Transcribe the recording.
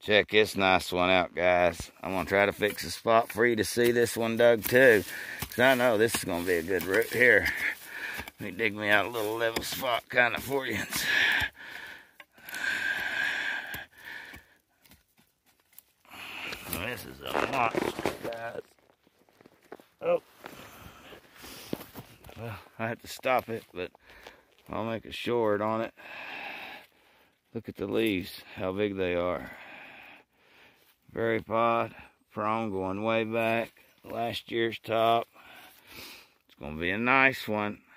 Check this nice one out, guys. I'm going to try to fix a spot for you to see this one dug too. Because I know this is going to be a good root here. Let me dig me out a little level spot kind of for you. This is a monster, guys. Oh. Well, I have to stop it, but I'll make a short on it. Look at the leaves, how big they are. Berry pod, prong going way back. Last year's top. It's going to be a nice one.